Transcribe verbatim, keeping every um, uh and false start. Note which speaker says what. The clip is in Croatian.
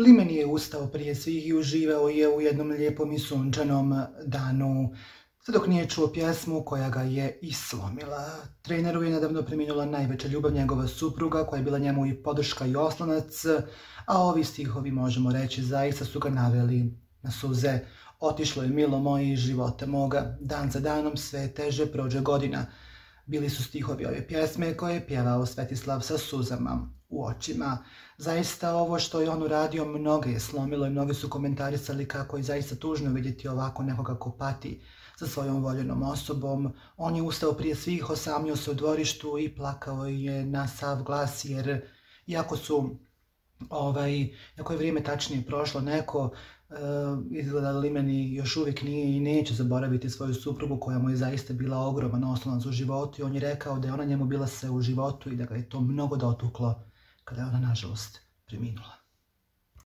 Speaker 1: Limen je ustao prije svih i uživao je u jednom lijepom i sunčanom danu, sve dok nije čuo pjesmu koja ga je islomila. Treneru je nedavno preminula najveća ljubav, njegova supruga, koja je bila njemu i podrška i oslonac, a ovi stihovi, možemo reći, zaista su ga naveli na suze. Otišlo je milo moje iz života moga, dan za danom sve teže prođe godina. Bili su stihovi ove pjesme koje je pjevao Svetislav sa suzama u očima. Zaista ovo što je on uradio mnoge je slomilo i mnogi su komentarisali kako je zaista tužno vidjeti ovako nekoga ko pati za svojom voljenom osobom. On je ustao prije svih, osamio se u dvorištu i plakao je na sav glas, jer iako su ovaj, iako je vrijeme tačnije prošlo neko, Uh, izgleda da Limeni još uvijek nije i neće zaboraviti svoju suprugu koja mu je zaista bila ogroman oslonac u životu, i on je rekao da je ona njemu bila sve u životu i da ga je to mnogo dotuklo kada je ona nažalost preminula.